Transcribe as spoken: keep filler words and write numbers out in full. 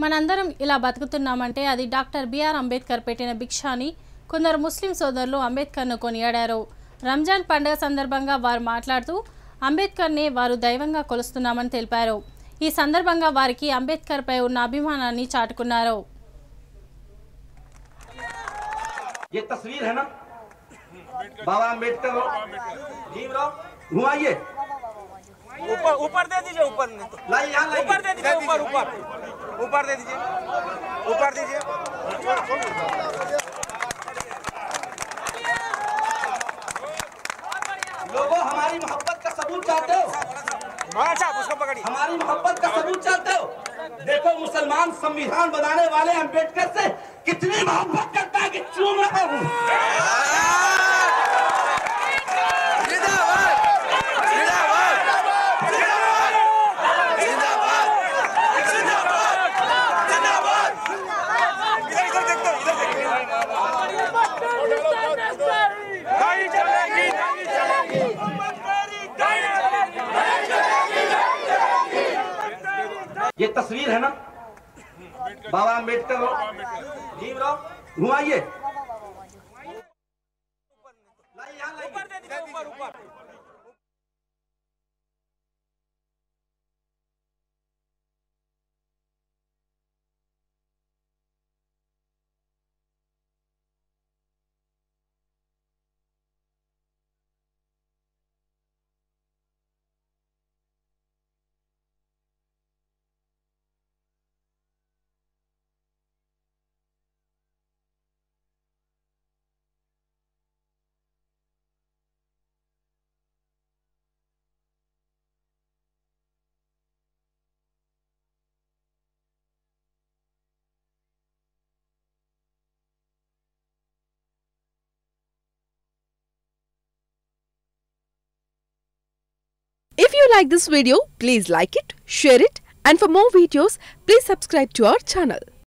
మనందరం ఇలా బతుకుతున్నామంటే అది డాక్టర్ బిఆర్ అంబేద్కర్ పెట్టిన భిక్ష అని కొందరు ముస్లిం సోదరులు అంబేద్కర్ను కొనియాడారు. రంజాన్ పండుగ సందర్భంగా వారు మాట్లాడుతూ అంబేద్కర్నే వారు దైవంగా కొలుస్తున్నామని తెలిపారు. ఈ సందర్భంగా వారికి అంబేద్కర్ పై ఉన్న అభిమానాన్ని చాటుకున్నారు. ये तस्वीर है ना बाबा अम्बेडकर भीमराव घुमाइए ऊपर ऊपर दे दीजिए ऊपर लाइए यहाँ लाइए ऊपर दे दीजिए ऊपर ऊपर ऊपर दे दीजिए ऊपर दीजिए लोगों हमारी मोहब्बत का सबूत चाहते हो? अच्छा उसको पकड़िए। हमारी मोहब्बत का सबूत चाहते हो? देखो मुसलमान संविधान बनाने वाले अम्बेडकर से कितनी मोहब्बत करता है कि चूम रहा हूँ। ये तस्वीर है ना बाबा अम्बेडकर भीमराव घुमाइए लाइए यहाँ लाइए ऊपर दे दीजिए ऊपर ऊपर If you like this video, please like it, share it, and for more videos, please subscribe to our channel.